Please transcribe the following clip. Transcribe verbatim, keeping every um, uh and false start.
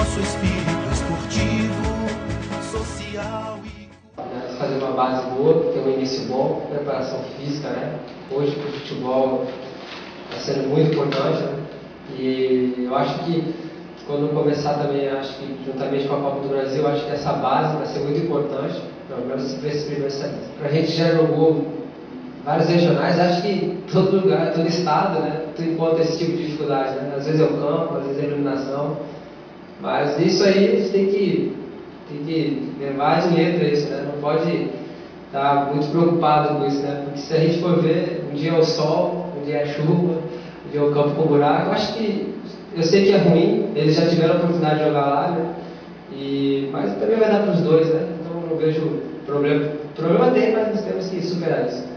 nosso espírito esportivo, social e... Fazer uma base boa, ter um início bom, preparação física, né? Hoje o futebol está sendo muito importante, né? E eu acho que quando começar também, acho que juntamente com a Copa do Brasil, eu acho que essa base vai ser muito importante, pelo menos para esse primeiro semestre. A gente já jogou vários regionais, acho que todo lugar, todo estado, né? Tu encontra esse tipo de dificuldade, né? Às vezes é o campo, às vezes é a iluminação, mas isso aí a gente tem que, tem que levar de letra isso, né? Não pode estar muito preocupado com isso, né? Porque se a gente for ver, um dia é o sol, um dia é a chuva, um dia é o campo com buraco, eu acho que, eu sei que é ruim, eles já tiveram a oportunidade de jogar lá, né? E, mas também vai dar para os dois, né? Então eu não vejo problema. O problema tem, mas nós temos que superar isso.